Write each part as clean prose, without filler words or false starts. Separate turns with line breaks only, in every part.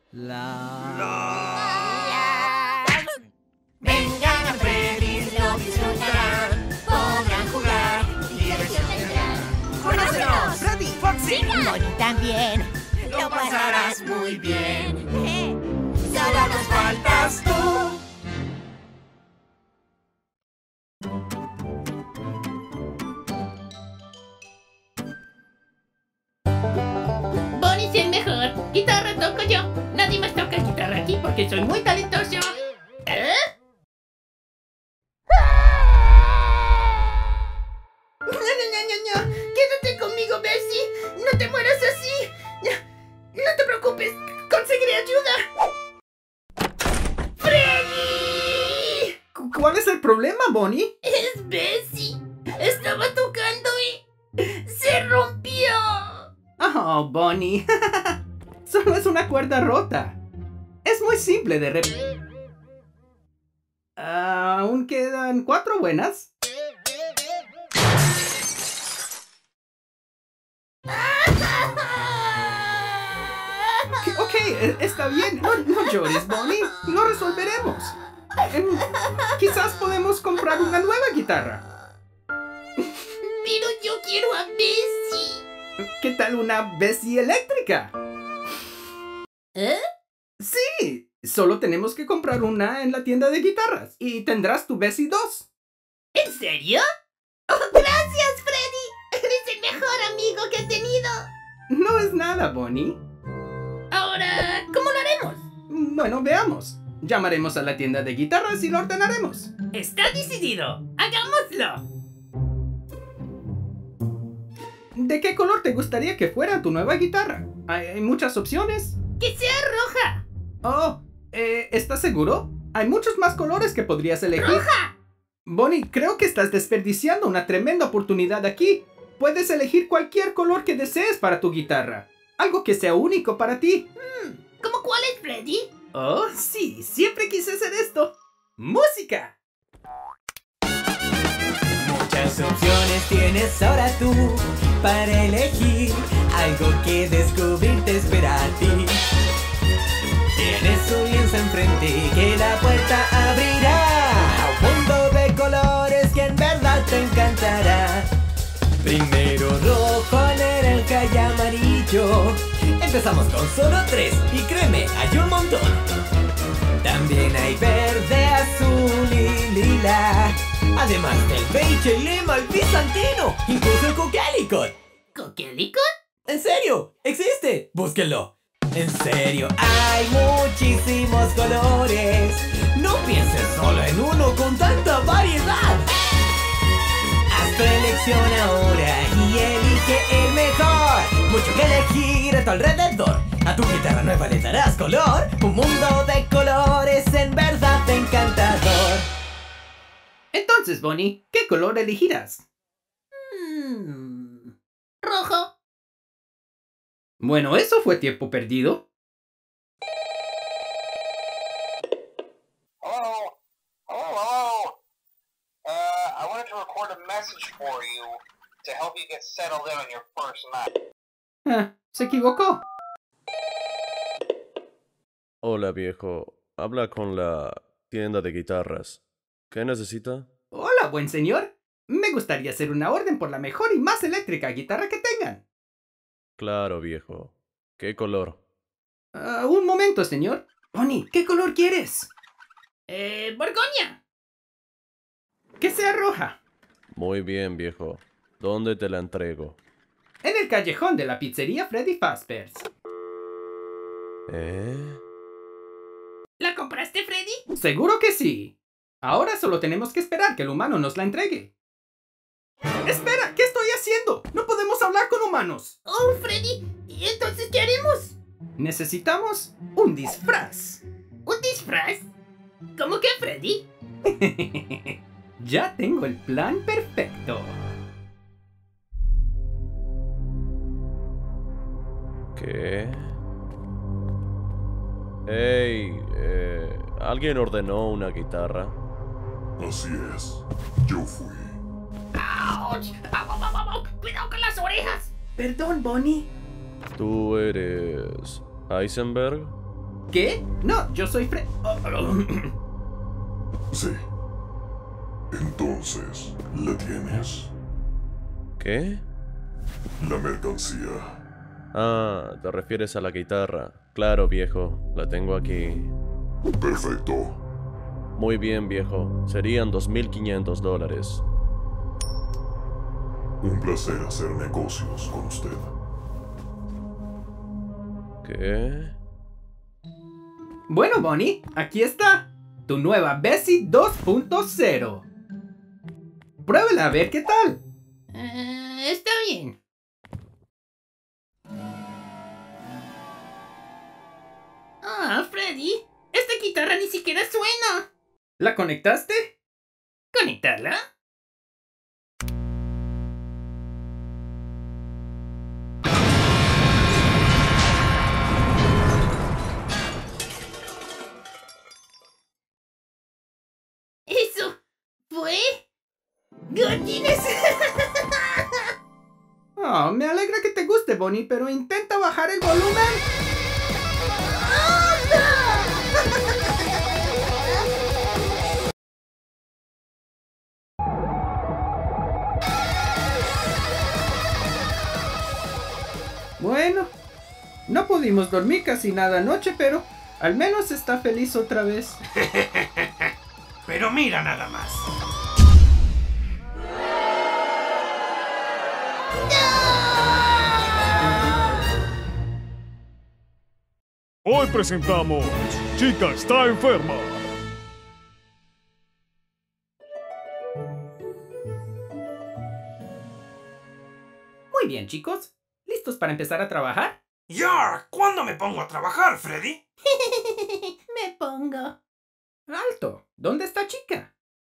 Vengan a Freddy's, lo disfrutarán. Podrán jugar y diversión tendrán. ¡Conócenos!
¡Freddy! ¡Foxy!
Bonnie también. Lo pasarás muy bien. Solo nos faltas tú.
Bonnie es el mejor. Guitarra toco yo. Nadie más toca guitarra aquí porque soy muy talentoso. ¿Eh? Quédate conmigo, Bessie. No te mueras así. No te preocupes. Conseguiré ayuda. ¡Freddy!
¿Cuál es el problema, Bonnie?
Es Bessie. Estaba tocando y se rompió.
Oh, Bonnie. Solo es una cuerda rota. Es muy simple de aún quedan 4 buenas. Ok, está bien. No llores, Bonnie. Lo resolveremos. Quizás podemos comprar una nueva guitarra.
Pero yo quiero a Bessie.
¿Qué tal una Bessie eléctrica?
¿Eh?
Sí, solo tenemos que comprar una en la tienda de guitarras y tendrás tu Bessie 2.
¿En serio? Oh, gracias, Freddy. Eres el mejor amigo que he tenido.
No es nada, Bonnie.
Ahora, ¿cómo lo haremos?
Bueno, veamos. Llamaremos a la tienda de guitarras y lo ordenaremos.
Está decidido. ¡Hagámoslo!
¿De qué color te gustaría que fuera tu nueva guitarra? Hay muchas opciones.
¡Que sea roja!
Oh, ¿estás seguro? Hay muchos más colores que podrías elegir.
¡Roja!
Bonnie, creo que estás desperdiciando una tremenda oportunidad aquí. Puedes elegir cualquier color que desees para tu guitarra. Algo que sea único para ti.
¿Cómo cuál es, Freddy?
Oh, sí, siempre quise hacer esto. ¡Música!
Muchas opciones tienes ahora tú para elegir. Algo que descubrir te espera a ti. Tienes un lienzo enfrente que la puerta abrirá a un mundo de colores que en verdad te encantará. Primero rojo, naranja y amarillo. Empezamos con solo 3 y créeme, hay un montón. También hay verde, azul y lila. Además del beige, el lima, el bizantino, incluso el coquelicot.
¿Coquelicot?
¿En serio? ¿Existe? Búsquenlo. En serio, hay muchísimos colores. No pienses solo en uno con tanta variedad. Haz tu elección ahora y elige el mejor. Mucho que elegir a tu alrededor. A tu guitarra nueva le darás color. Un mundo de colores en verdad encantador.
Entonces, Bonnie, ¿qué color elegirás?
Rojo.
Bueno, eso fue tiempo perdido.
Hello. I wanted to record a message for you to help you get settled in on your first night.
Se equivocó.
Hola, viejo. Habla con la tienda de guitarras. ¿Qué necesita?
Hola, buen señor. Me gustaría hacer una orden por la mejor y más eléctrica guitarra que tengan.
Claro, viejo. ¿Qué color?
Un momento, señor. Bonnie, ¿qué color quieres?
Borgoña.
Que sea roja.
Muy bien, viejo. ¿Dónde te la entrego?
En el callejón de la pizzería Freddy Fazbear's.
¿La compraste, Freddy?
Seguro que sí. Ahora solo tenemos que esperar que el humano nos la entregue. ¡Espera! ¿Qué estoy haciendo? ¡No podemos hablar con humanos!
Oh, Freddy. ¿Y entonces qué haremos?
Necesitamos un disfraz.
¿Un disfraz? ¿Cómo que, Freddy?
Ya tengo el plan perfecto.
¿Qué? Hey, ¿alguien ordenó una guitarra?
Así es, yo fui.
¡Auch! ¡Au, au, au, au! ¡Cuidado con las orejas!
Perdón, Bonnie.
¿Tú eres Heisenberg?
¿Qué? No, yo soy Fred.
Sí. Entonces, ¿la tienes?
¿Qué?
La mercancía.
Ah, te refieres a la guitarra. Claro, viejo, la tengo aquí.
Perfecto.
Muy bien, viejo. Serían $2,500.
Un placer hacer negocios con usted.
¿Qué?
Bueno, Bonnie, aquí está. Tu nueva Bessie 2.0. Pruébela a ver qué tal.
Está bien. Ah, Freddy, esta guitarra ni siquiera suena.
¿La conectaste?
¿Conectarla? ¿Eso fue? ¡Gotines!
Oh, me alegra que te guste, Bonnie, pero intenta bajar el volumen. Bueno, no pudimos dormir casi nada anoche, pero al menos está feliz otra vez.
Pero mira nada más.
Hoy presentamos Chica está enferma.
Muy bien, chicos. ¿Listos para empezar a trabajar?
¡Ya! ¿Cuándo me pongo a trabajar, Freddy?
Me pongo.
¡Alto! ¿Dónde está Chica?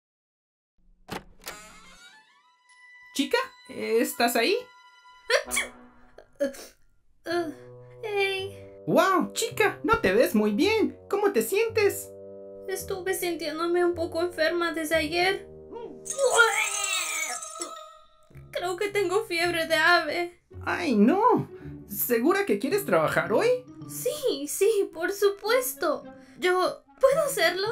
¿Chica? ¿Estás ahí?
Hey,
¡Wow! Chica, no te ves muy bien. ¿Cómo te sientes?
estuve sintiéndome un poco enferma desde ayer. Creo que tengo fiebre de ave.
¡Ay, no! ¿Segura que quieres trabajar hoy?
Sí, sí, por supuesto. ¿Yo puedo hacerlo?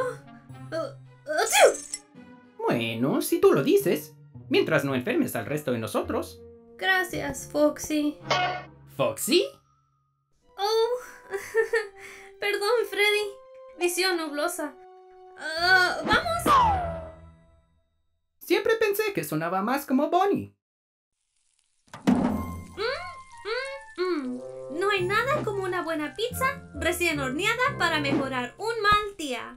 Bueno, si tú lo dices. Mientras no enfermes al resto de nosotros.
Gracias, Foxy.
¿Foxy?
Oh, perdón, Freddy. Visión nublosa. ¡Vamos!
Siempre pensé que sonaba más como Bonnie.
No hay nada como una buena pizza recién horneada para mejorar un mal día.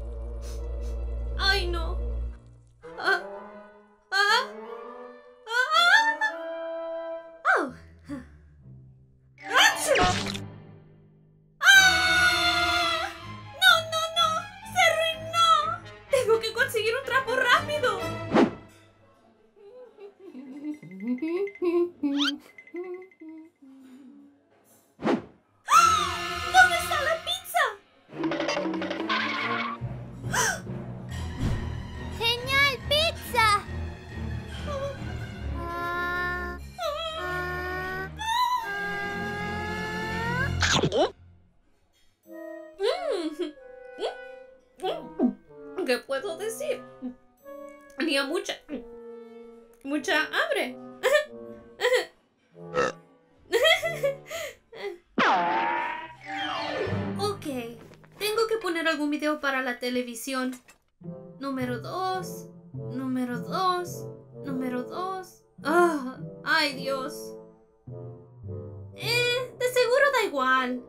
¡Ay, no! ¡Oh! ¡Achú! ¡Ah! ¡No, no, no! ¡Se arruinó! ¡Tengo que conseguir un trapo rápido! ¿Dónde está la pizza?
¡Genial, pizza!
¿Qué puedo decir? Tenía mucha hambre. Ok, tengo que poner algún video para la televisión. Número 2, número 2, número 2. ¡Ay, Dios! De seguro da igual.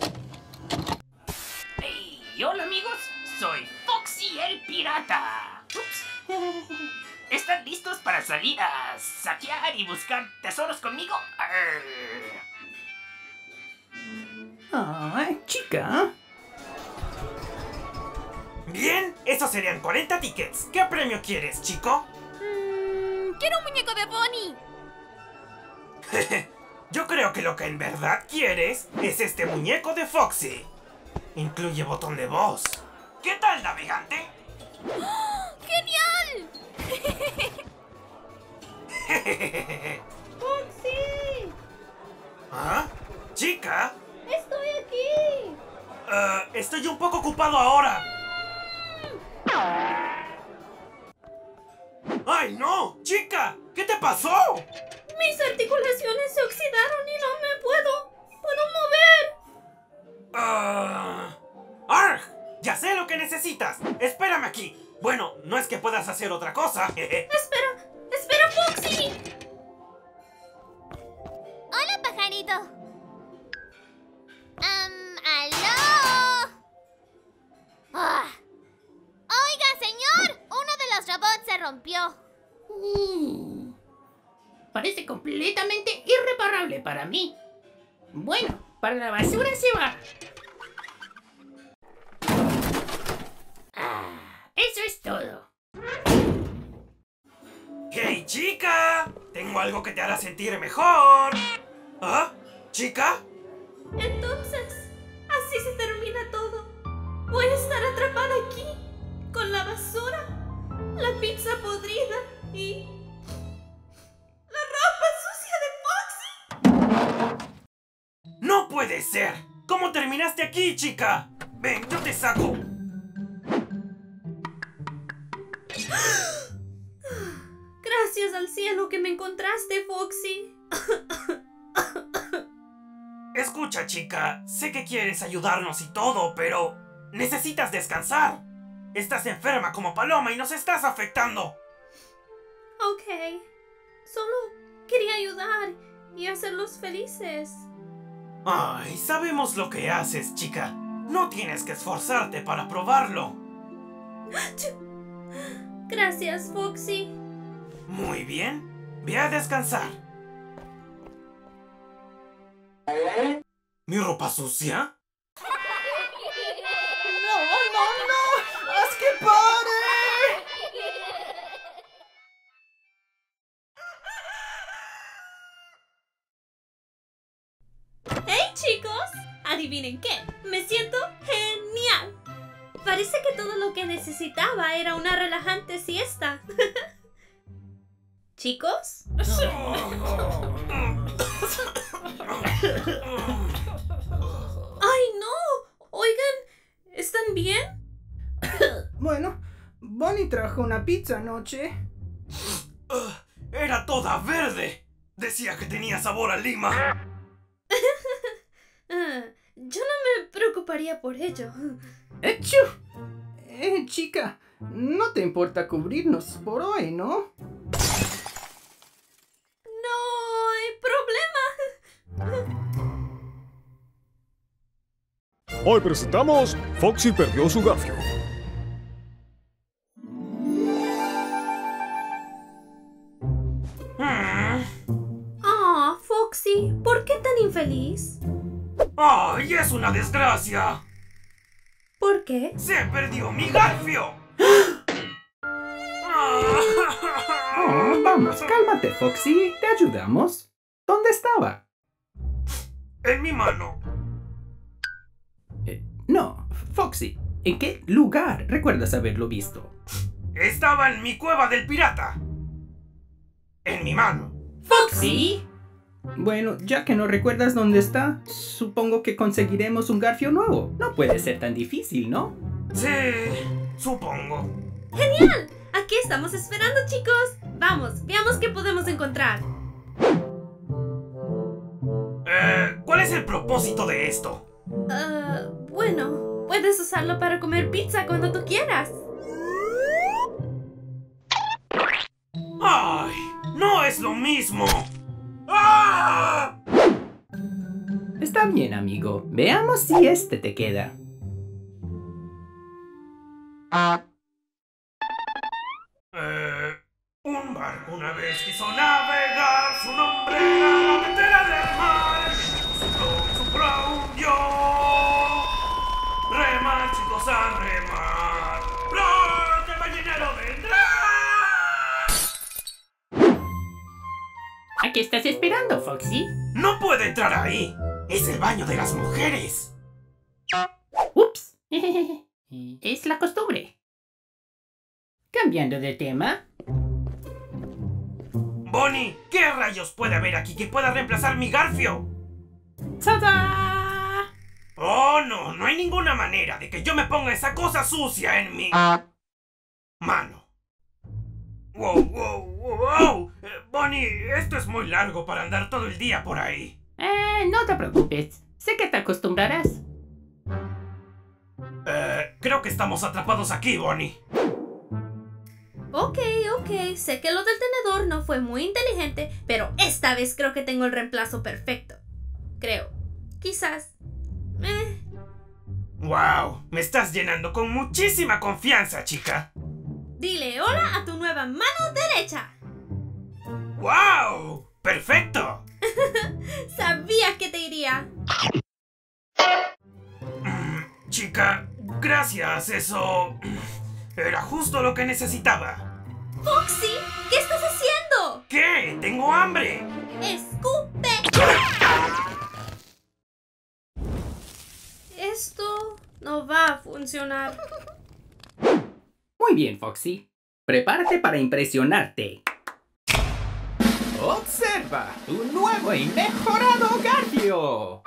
Hey, hola amigos, soy Foxy el pirata. Ups. ¿Están listos para salir a saquear y buscar tesoros conmigo?
¡Ay, Chica!
Bien, esos serían 40 tickets. ¿Qué premio quieres, chico?
¡Quiero un muñeco de Bonnie!
Yo creo que lo que en verdad quieres es este muñeco de Foxy. Incluye botón de voz. ¿Qué tal, navegante?
¡Genial!
¡Foxy!
¿Ah? ¿Chica?
¡Estoy aquí!
Estoy un poco ocupado ahora. ¡Ay, no! ¡Chica! ¿Qué te pasó?
Mis articulaciones se oxidaron y no me puedo mover.
¡Arg! Ya sé lo que necesitas. Espérame aquí. Bueno, no es que puedas hacer otra cosa.
¡Espera, Foxy!
Hola, pajarito. ¿Aló? Oiga, señor, uno de los robots se rompió.
Parece completamente irreparable para mí. Bueno, para la basura se va. Eso es todo.
¡Hey, chica! Tengo algo que te hará sentir mejor. ¿Ah? ¿Chica?
Entonces, así se termina todo. Voy a estar atrapada aquí, con la basura, la pizza podrida y la ropa sucia de Foxy.
¡No puede ser! ¿Cómo terminaste aquí, chica? Ven, yo te saco.
Gracias al cielo que me encontraste, Foxy.
Escucha, chica, sé que quieres ayudarnos y todo, pero necesitas descansar. Estás enferma como paloma y nos estás afectando.
Ok, solo quería ayudar y hacerlos felices.
Ay, sabemos lo que haces, chica. No tienes que esforzarte para probarlo.
Gracias, Foxy.
Muy bien, ve a descansar. ¿Mi ropa sucia?
¡No! ¡Haz que pare!
¡Hey, chicos! ¿Adivinen qué? Me siento genial. Parece que todo lo que necesitaba era una relajante siesta. ¿Chicos? ¡Ay, no! Oigan, ¿están bien?
Bueno, Bonnie trajo una pizza anoche.
Era toda verde. Decía que tenía sabor a lima.
Yo no me preocuparía por ello.
¡Echú! Chica, no te importa cubrirnos por hoy, ¿no?
No hay problema.
Hoy presentamos Foxy perdió su garfio.
Foxy, ¿por qué tan infeliz?
¡Ay, es una desgracia!
¿Por qué?
¡Se perdió mi garfio!
Oh, vamos, cálmate, Foxy. Te ayudamos. ¿Dónde estaba?
En mi mano.
No, Foxy. ¿En qué lugar recuerdas haberlo visto?
Estaba en mi cueva del pirata. En mi mano.
¿Foxy?
Bueno, ya que no recuerdas dónde está, supongo que conseguiremos un garfio nuevo. No puede ser tan difícil, ¿no?
Sí, supongo.
¡Genial! Aquí estamos esperando, chicos. Vamos, veamos qué podemos encontrar.
¿Cuál es el propósito de esto?
Bueno, puedes usarlo para comer pizza cuando tú quieras.
¡Ay! ¡No es lo mismo! ¡Ah!
Está bien, amigo. Veamos si este te queda.
Un barco una vez quiso navegar, su nombre era la Ventera del Mar. Su proa hundió. Rema, chicos, a remar. ¡Pronto el ballenero vendrá!
¿A qué estás esperando, Foxy?
¡No puede entrar ahí! ¡Es el baño de las mujeres!
¡Ups! Es la costumbre. Cambiando de tema.
Bonnie, ¿qué rayos puede haber aquí que pueda reemplazar mi garfio?
¡Tada!
Oh, no, no hay ninguna manera de que yo me ponga esa cosa sucia en mi mano. Wow, wow, wow. Bonnie, esto es muy largo para andar todo el día por ahí.
No te preocupes. Sé que te acostumbrarás.
Creo que estamos atrapados aquí, Bonnie.
Ok, sé que lo del tenedor no fue muy inteligente, pero esta vez creo que tengo el reemplazo perfecto. Creo. Quizás.
Wow, me estás llenando con muchísima confianza, chica.
Dile hola a tu nueva mano derecha.
¡Wow! ¡Perfecto!
Sabía que te iría.
Chica, gracias, eso era justo lo que necesitaba.
Foxy, ¿qué estás haciendo?
¿Qué? ¡Tengo hambre!
¡Escupe! Esto no va a funcionar.
Muy bien, Foxy. Prepárate para impresionarte. ¡Observa tu nuevo y mejorado Garfio!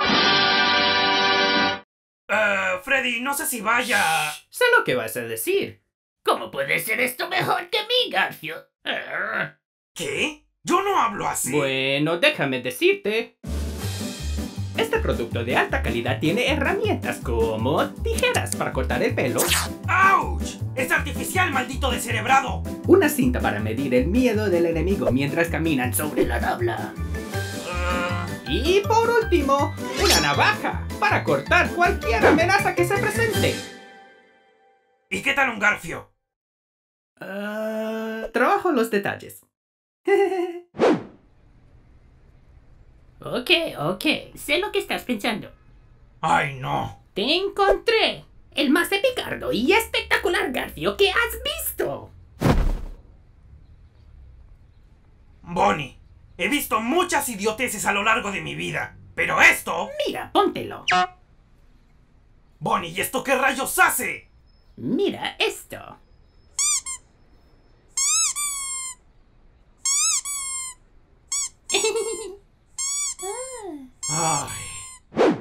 Freddy, no sé si vaya...
Sé lo que vas a decir.
¿Cómo puede ser esto mejor que mi Garfio?
¿Qué? Yo no hablo así.
Bueno, déjame decirte. Este producto de alta calidad tiene herramientas como tijeras para cortar el pelo.
¡Auch! ¡Es artificial, maldito descerebrado!
Una cinta para medir el miedo del enemigo mientras caminan sobre la tabla. Y por último, una navaja para cortar cualquier amenaza que se presente.
¿Y qué tal un garfio?
Trabajo los detalles.
Ok, sé lo que estás pensando.
¡Ay, no!
¡Te encontré! El más epicardo y espectacular Garfio que has visto.
Bonnie, he visto muchas idioteces a lo largo de mi vida, pero esto...
Mira, póntelo.
Bonnie, ¿y esto qué rayos hace?
Mira esto.
Ay.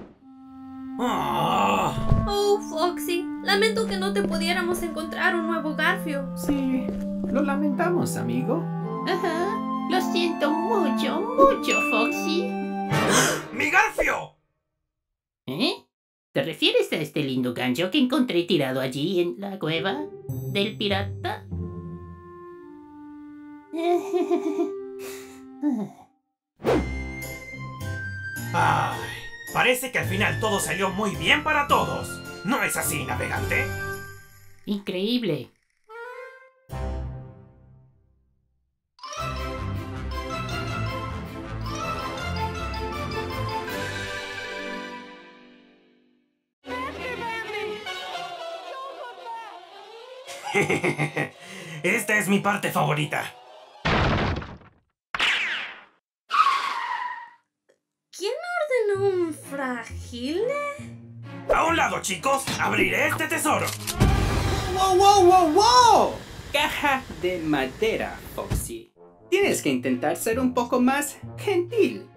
Oh, Foxy, lamento que no te pudiéramos encontrar un nuevo Garfio.
Sí, lo lamentamos, amigo.
Ajá, lo siento mucho, mucho, Foxy.
¡Mi Garfio!
¿Eh? ¿Te refieres a este lindo gancho que encontré tirado allí en la cueva del pirata?
Ay, parece que al final todo salió muy bien para todos. ¿No es así, navegante?
Increíble.
Esta es mi parte favorita.
¿Quién ordenó un fragile?
A un lado, chicos, abriré este tesoro.
¡Wow, wow, wow, wow! Caja de madera, Foxy. Tienes que intentar ser un poco más gentil.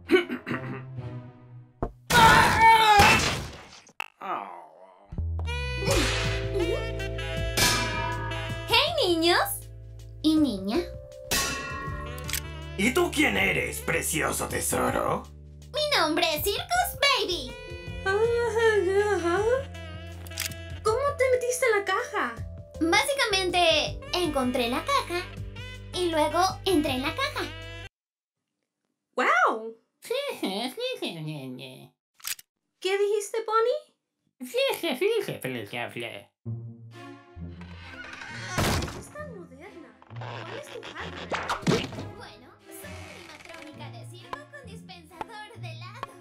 ¡Hey, niños!
¿Y niña?
¿Y tú quién eres, precioso tesoro?
Mi nombre es Circus Baby.
¿Cómo te metiste en la caja?
Básicamente, encontré la caja y luego entré en la caja.
¡Wow! ¿Qué dijiste, Bonnie? Es tan moderna. ¿Cuál es tu hardware?
Bueno, soy animatrónica de circo con dispensador de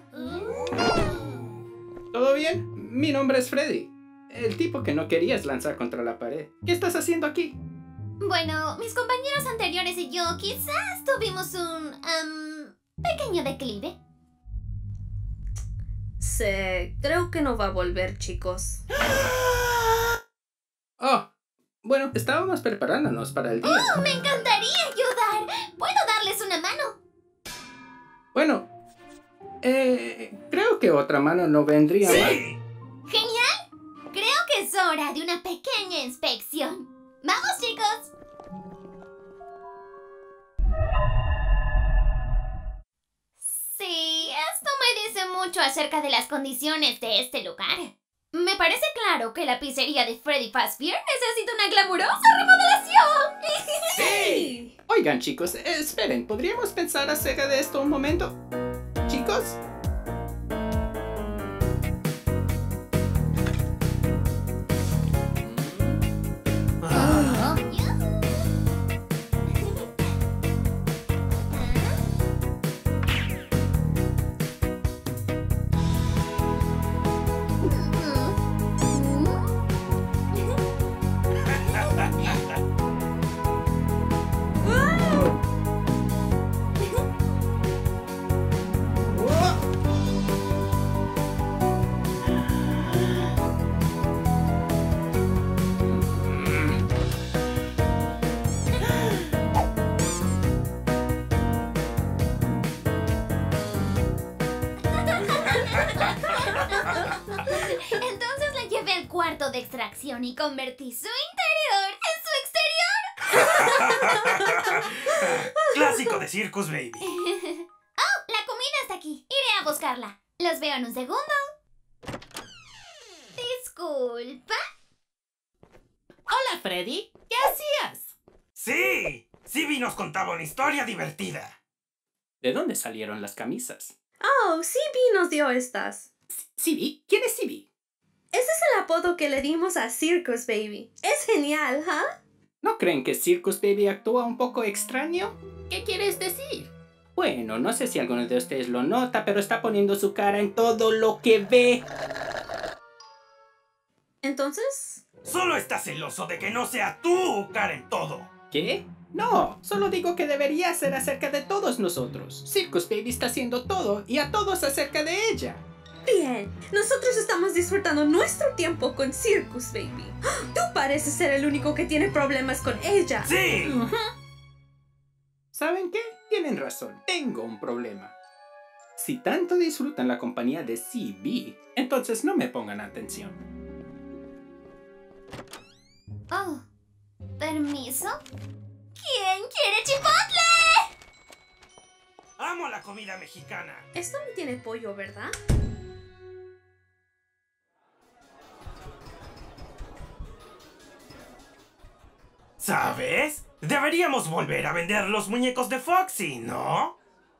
helado.
¿Todo bien? Mi nombre es Freddy. El tipo que no querías lanzar contra la pared. ¿Qué estás haciendo aquí?
Bueno, mis compañeros anteriores y yo quizás tuvimos un pequeño declive.
Creo que no va a volver, chicos.
Oh, bueno, estábamos preparándonos para el día.
¡Oh, me encantaría ayudar! ¿Puedo darles una mano?
Bueno, Creo que otra mano no vendría mal.
¡Sí!
¡Genial! Creo que es hora de una pequeña inspección. ¡Vamos, chicos! Sí, esto me dice mucho acerca de las condiciones de este lugar. Me parece claro que la pizzería de Freddy Fazbear necesita una glamurosa remodelación.
¡Sí! Oigan, chicos, esperen, ¿podríamos pensar acerca de esto un momento? ¿Chicos?
Entonces la llevé al cuarto de extracción y convertí su interior en su exterior.
Clásico de Circus Baby.
¡Oh! La comida está aquí. Iré a buscarla. Los veo en un segundo. Disculpa.
Hola, Freddy. ¿Qué hacías?
¡Sí! Cibi nos contaba una historia divertida.
¿De dónde salieron las camisas?
Oh, CB nos dio estas.
¿Cibi? ¿Quién es Cibi?
Ese es el apodo que le dimos a Circus Baby. Es genial, ¿ah?
¿No creen que Circus Baby actúa un poco extraño?
¿Qué quieres decir?
Bueno, no sé si alguno de ustedes lo nota, pero está poniendo su cara en todo lo que ve.
Entonces,
Solo estás celoso de que no sea tú, Karen, todo.
¿Qué? No, solo digo que debería ser acerca de todos nosotros. Circus Baby está haciendo todo y a todos acerca de ella.
bien. Nosotros estamos disfrutando nuestro tiempo con Circus Baby. Tú pareces ser el único que tiene problemas con ella.
¡Sí!
¿Saben qué? Tienen razón, tengo un problema. Si tanto disfrutan la compañía de CB, entonces no me pongan atención.
Oh, ¿permiso? ¿Quién quiere chipotle?
Amo la comida mexicana.
Esto no tiene pollo, ¿verdad?
¿Sabes? Deberíamos volver a vender los muñecos de Foxy, ¿no?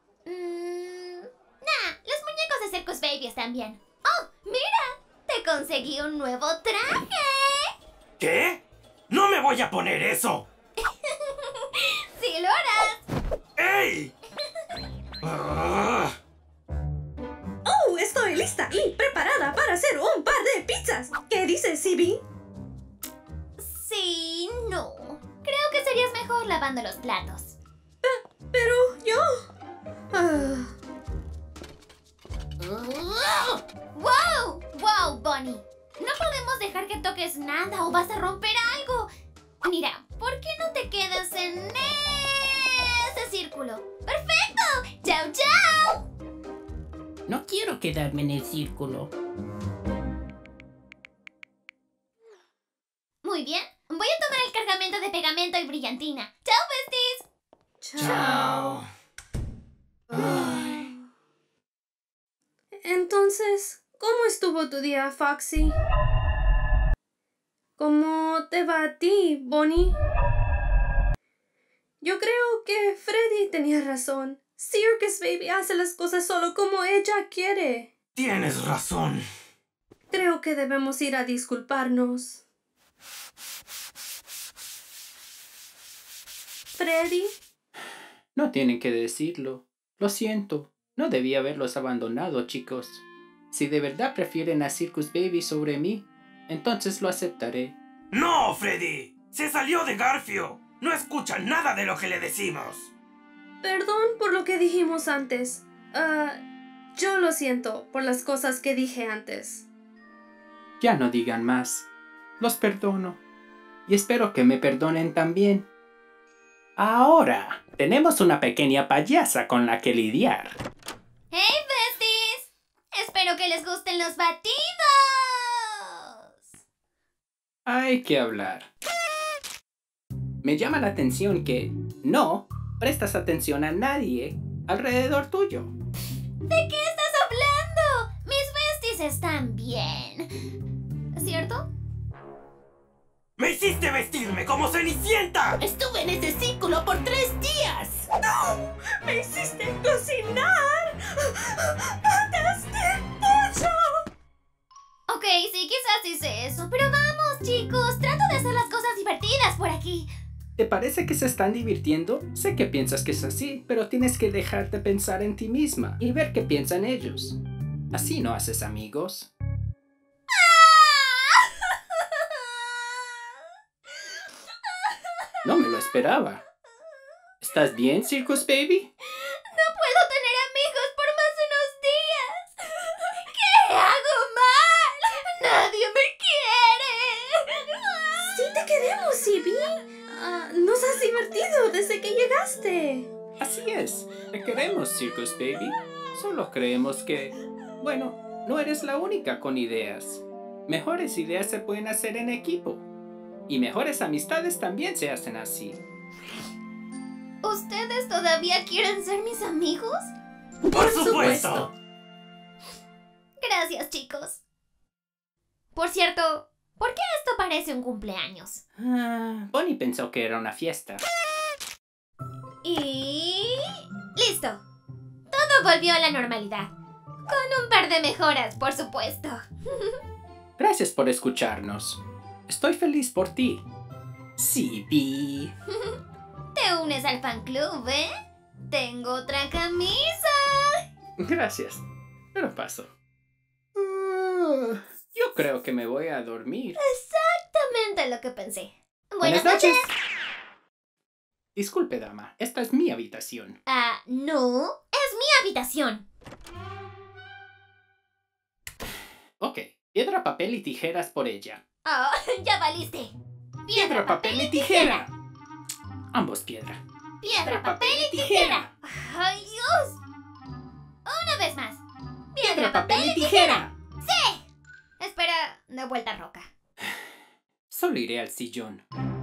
Los muñecos de Circus Baby están bien. ¡Oh, mira! ¡Te conseguí un nuevo traje!
¿Qué? ¡No me voy a poner eso!
¡Sí lo harás!
¡Ey! Ah.
¡Oh! Estoy lista y preparada para hacer un par de pizzas. ¿Qué dices, CB?
Sí, no. Creo que serías mejor lavando los platos.
Pero yo...
¡Wow! ¡Wow, Bonnie! No podemos dejar que toques nada o vas a romper algo. Mira, ¿por qué no te quedas en ese círculo? ¡Perfecto! ¡Chao, chao!
No quiero quedarme en el círculo.
Muy bien. Voy a tomar el cargamento de pegamento y brillantina. ¡Chao, besties!
Chao.
Entonces, ¿cómo estuvo tu día, Foxy? ¿Cómo te va a ti, Bonnie? Yo creo que Freddy tenía razón. Circus Baby hace las cosas solo como ella quiere.
Tienes razón.
Creo que debemos ir a disculparnos. ¿Freddy?
No tienen que decirlo. Lo siento. No debí haberlos abandonado, chicos. Si de verdad prefieren a Circus Baby sobre mí, entonces lo aceptaré.
¡No, Freddy! ¡Se salió de Garfio! ¡No escucha nada de lo que le decimos!
Perdón por lo que dijimos antes. Yo lo siento por las cosas que dije antes.
Ya no digan más. Los perdono. Y espero que me perdonen también. Ahora, tenemos una pequeña payasa con la que lidiar.
¡Hey, besties! Espero que les gusten los batidos.
Hay que hablar. Me llama la atención que no prestas atención a nadie alrededor tuyo.
¿De qué estás hablando? Mis besties están bien. ¿Cierto?
¡Me hiciste vestirme como Cenicienta!
Estuve en ese círculo por 3 días.
¡No! ¡Me hiciste cocinar! ¡Mataste pollo!
Ok, sí, quizás hice eso. Pero vamos, chicos. Trato de hacer las cosas divertidas por aquí.
¿Te parece que se están divirtiendo? Sé que piensas que es así, pero tienes que dejarte pensar en ti misma y ver qué piensan ellos. Así no haces amigos. No me lo esperaba. ¿Estás bien, Circus Baby?
No puedo tener amigos por más de unos días. ¿Qué hago mal? Nadie me quiere.
Sí te queremos, Ivy. Nos has divertido desde que llegaste.
Así es. Te queremos, Circus Baby. Solo creemos que... bueno, no eres la única con ideas. Mejores ideas se pueden hacer en equipo. Y mejores amistades también se hacen así.
¿Ustedes todavía quieren ser mis amigos?
¡Por supuesto!
Gracias, chicos. Por cierto, ¿por qué esto parece un cumpleaños?
Bonnie pensó que era una fiesta.
Y... ¡listo! Todo volvió a la normalidad. Con un par de mejoras, por supuesto.
Gracias por escucharnos. Estoy feliz por ti. Sí, Vi.
Te unes al fan club, ¿eh? Tengo otra camisa.
Gracias. Pero paso. Yo creo que me voy a dormir.
Exactamente lo que pensé.
Buenas noches. Disculpe, dama. Esta es mi habitación.
No. Es mi habitación.
Ok. Piedra, papel y tijeras por ella.
Oh, ya valiste.
Piedra, papel y tijera. Ambos piedra.
Piedra, papel y tijera. ¡Ay, Dios! Una vez más. Piedra, papel y tijera. ¡Sí! Espera, de vuelta a roca.
Solo iré al sillón.